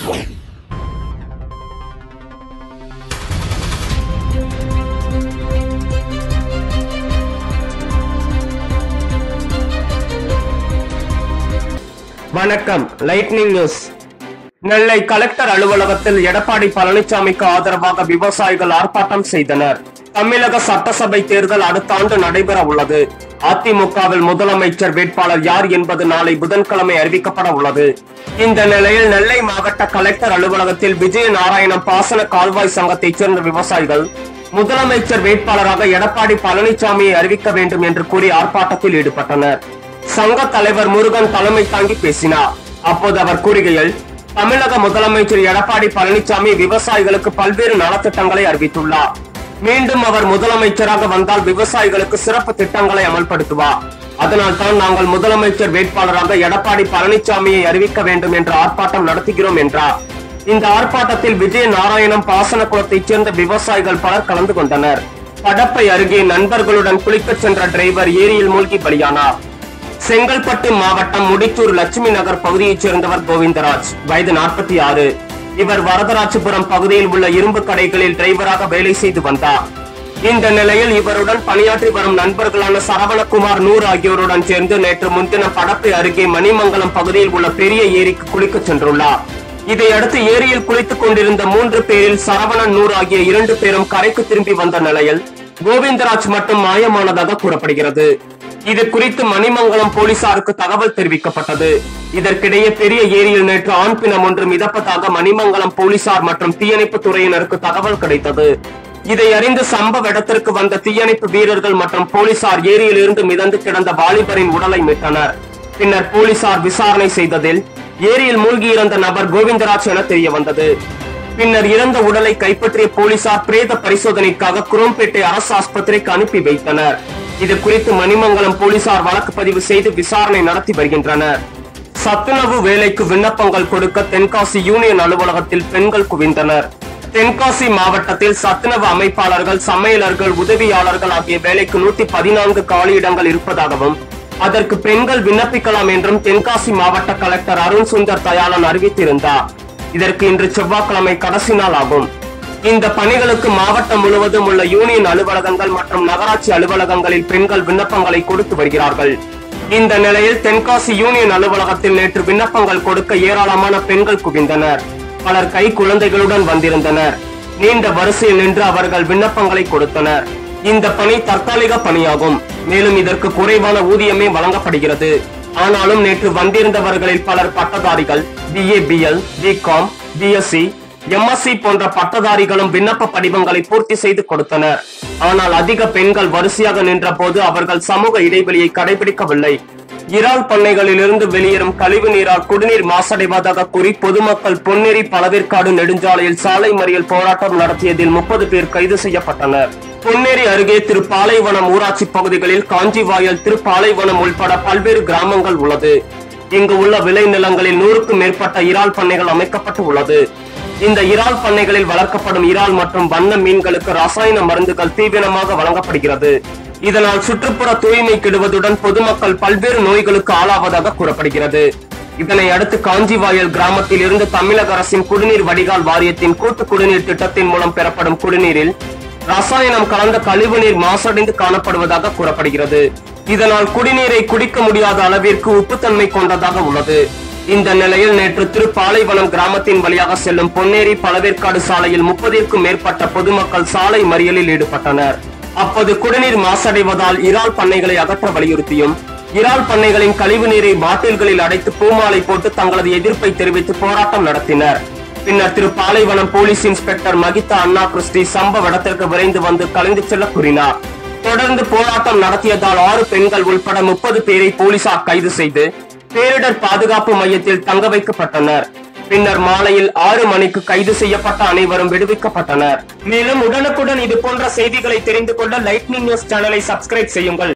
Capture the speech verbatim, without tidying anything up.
வணக்கம். Lightning news. நெல்லை collector அலுவலகத்தில் எடப்பாடி பழனிசாமிக்கு ஆதரவாக விவசாயிகள் ஆர்ப்பாட்டம் செய்தனர். தமிழக சட்டசபை தேர்தல் அடுத்த ஆண்டு நடைபெற உள்ளது. அதிமுகவில் முதலமைச்சர் வேட்பாளர் யார் என்பது நாளை புதன்கிழமை அறிவிக்கப்பட உள்ளது. இந்த நிலையில் நெல்லை மாவட்ட கலெக்டர் அலுவலகத்தில் விஜய நாராயணம் பாசன கால்வாய் சங்கத்தைச் சேர்ந்த விவசாயிகள் முதலமைச்சர் வேட்பாளராக எடப்பாடி பழனிசாமியை அறிவிக்க வேண்டும் என்று கூறி ஆர்ப்பாட்டத்தில் ஈடுபட்டனர். சங்க தலைவர் முருகன் தலைமை தாங்கி பேசினார். அப்போது அவர் கூறுகையில், தமிழக முதலமைச்சர் எடப்பாடி பழனிசாமி விவசாயிகளுக்கு பல்வேறு நலத்திட்டங்களை அறிவித்துள்ளார். மீண்டும் அவர் முதலமைச்சராக வந்தால் விவசாயிகளுக்கு சிறப்பு திட்டங்களை அமல்படுத்துவார். அதனால் தான் நாங்கள் முதலமைச்சர் வேட்பாளராக எடப்பாடி பழனிசாமியை அறிவிக்க வேண்டும் என்று ஆர்ப்பாட்டம் நடத்துகிறோம் என்றார். இந்த ஆர்ப்பாட்டத்தில் விஜய நாராயணம் பாசன குளத்தைச் சேர்ந்த விவசாயிகள் பலர் கலந்து கொண்டனர். படப்பை அருகே நண்பர்களுடன் குளிக்க சென்ற டிரைவர் ஏரியில் மூழ்கி பலியானார். செங்கல்பட்டு மாவட்டம் முடிச்சூர் லட்சுமி நகர் பகுதியைச் சேர்ந்தவர் கோவிந்தராஜ், வயது நாற்பத்தி ஆறு. இவர் வரதராஜபுரம் பகுதியில் உள்ள இரும்பு கடைகளில் டிரைவராக வேலை செய்து வந்தார். இந்த நிலையில் இவருடன் பணியாற்றி வரும் நண்பர்களான சரவணகுமார், நூர் ஆகியோருடன் சேர்ந்து நேற்று முன்தினம் படப்பை அருகே மணிமங்கலம் பகுதியில் உள்ள பெரிய ஏரிக்கு குளிக்க சென்றுள்ளார். இதையடுத்து ஏரியில் குளித்துக் கொண்டிருந்த மூன்று பேரில் சரவணன், நூர் ஆகிய இரண்டு பேரும் கரைக்கு திரும்பி வந்த நிலையில் கோவிந்தராஜ் மட்டும் மாயமானதாக கூறப்படுகிறது. இது குறித்து மணிமங்கலம் போலீசாருக்கு தகவல் தெரிவிக்கப்பட்டது. இதற்கிடையே பெரிய ஏரியில் நேற்று ஆண் பிணம் ஒன்று மிதப்பதாக மணிமங்கலம் போலீசார் மற்றும் தீயணைப்பு துறையினருக்கு தகவல் கிடைத்தது. இதை அறிந்து சம்பவ இடத்திற்கு வந்த தீயணைப்பு வீரர்கள் மற்றும் போலீசார் ஏரியில் இருந்து மிதந்து கிடந்த வாலிபரின் உடலை மீட்டனர். பின்னர் போலீசார் விசாரணை செய்ததில் ஏரியில் மூழ்கியிருந்த நபர் கோவிந்தராஜ் என தெரிய வந்தது. பின்னர் இறந்த உடலை கைப்பற்றிய போலீசார் பிரேத பரிசோதனைக்காக குரோம்பேட்டை அரசு ஆஸ்பத்திரிக்கு அனுப்பி வைத்தனர். இது குறித்து மணிமங்கலம் போலீசார் வழக்கு பதிவு செய்து விசாரணை நடத்தி வருகின்றனர். சத்துணவு வேலைக்கு விண்ணப்பங்கள் கொடுக்க தென்காசி யூனியன் அலுவலகத்தில் பெண்கள் குவிந்தனர். தென்காசி மாவட்டத்தில் சத்துணவு அமைப்பாளர்கள், சமையலர்கள், உதவியாளர்கள் ஆகிய வேலைக்கு நூத்தி பதினான்கு காலியிடங்கள் இருப்பதாகவும் அதற்கு பெண்கள் விண்ணப்பிக்கலாம் என்றும் தென்காசி மாவட்ட கலெக்டர் அருண் சுந்தர் தயாளன் அறிவித்திருந்தார். இதற்கு இன்று செவ்வாய்க்கிழமை கடைசி நாள் ஆகும். இந்த பணிகளுக்கு மாவட்டம் முழுவதும் உள்ள யூனியன் அலுவலகங்கள் மற்றும் நகராட்சி அலுவலகங்களில் பெண்கள் விண்ணப்பங்களை கொடுத்து வருகிறார்கள். இந்த நிலையில் தென்காசி யூனியன் அலுவலகத்தில் நேற்று விண்ணப்பங்கள் கொடுக்க ஏராளமான பெண்கள் குவிந்தனர். பலர் கை குழந்தைகளுடன் வந்திருந்தனர். நீண்ட வரிசையில் நின்று அவர்கள் விண்ணப்பங்களை கொடுத்தனர். இந்த பணி தற்காலிக பணியாகும். மேலும் இதற்கு குறைவான ஊதியமே வழங்கப்படுகிறது. ஆனாலும் நேற்று வந்திருந்தவர்களில் பலர் பட்டதாரிகள், B A B L, B com, B S C, M S C போன்ற பட்டதாரிகளும் விண்ணப்ப படிவங்களை பூர்த்தி செய்து கொடுத்தனர். ஆனால் அதிக பெண்கள் வரிசையாக நின்ற போது அவர்கள் சமூக இடைவெளியை கடைபிடிக்கவில்லை. இறால் பண்ணைகளில் இருந்து வெளியேறும் கழிவு நீரால் குடிநீர் மாசடைவதாக கூறி பொதுமக்கள் பொன்னேரி பழவேற்காடு நெடுஞ்சாலையில் சாலை மறியல் போராட்டம் நடத்தியதில் முப்பது பேர் கைது செய்யப்பட்டனர். பொன்னேரி அருகே திருப்பாலைவனம் ஊராட்சி பகுதிகளில் காஞ்சிவாயல், திருப்பாலைவனம் உள்பட பல்வேறு கிராமங்கள் உள்ளது. இங்கு உள்ள விளைநிலங்களில் நூறுக்கும் மேற்பட்ட இறால் பண்ணைகள் அமைக்கப்பட்டு உள்ளது. இந்த இறால் பண்ணைகளில் வளர்க்கப்படும் இறால் மற்றும் வண்ண மீன்களுக்கு ரசாயன மருந்துகள் தீவிரமாக வழங்கப்படுகிறது. இதனால் சுற்றுப்புற தூய்மை கெடுவதுடன் பொதுமக்கள் பல்வேறு நோய்களுக்கு ஆளாவதாக கூறப்படுகிறது. இதனை அடுத்து காஞ்சிவாயல் கிராமத்தில் இருந்து தமிழக அரசின் குடிநீர் வடிகால் வாரியத்தின் கூட்டு குடிநீர் திட்டத்தின் மூலம் பெறப்படும் குடிநீரில் ரசாயனம் கலந்த கழிவுநீர் மாசடைந்து காணப்படுவதாக கூறப்படுகிறது. இதனால் குடிநீரை குடிக்க முடியாத அளவிற்கு உப்புத்தன்மை கொண்டதாக உள்ளது. இந்த நிலையில் நேற்று திருப்பாலைவனம் கிராமத்தின் வழியாக செல்லும் பொன்னேரி பழவேற்காடு சாலையில் முப்பதிற்கும் மேற்பட்ட பொதுமக்கள் சாலை மறியலில் ஈடுபட்டனர். அப்போது குடிநீர் மாசடைவதால் இறால் பண்ணைகளை அகற்ற வலியுறுத்தியும் இறால் பண்ணைகளின் கழிவு நீரை பாட்டில்களில் அடைத்து பூமாலை போட்டு தங்களது எதிர்ப்பை தெரிவித்து போராட்டம் நடத்தினர். பின்னர் Thiruppalaivanam police inspector Mahitha Anna Christy சம்பவ இடத்திற்கு விரைந்து வந்து கலைந்து செல்ல கூறினார். தொடர்ந்து போராட்டம் நடத்தியதால் ஆறு பெண்கள் உள்பட முப்பது பேரை போலீசார் கைது செய்து பேரிடர் பாதுகாப்பு மையத்தில் தங்க வைக்கப்பட்டனர். பின்னர் மாலையில் ஆறு மணிக்கு கைது செய்யப்பட்ட அனைவரும் விடுவிக்கப்பட்டனர். மேலும் உடனுக்குடன் இது போன்ற செய்திகளை தெரிந்து கொள்ள லைட்னிங் நியூஸ் சேனலை சப்ஸ்கிரைப் செய்யுங்கள்.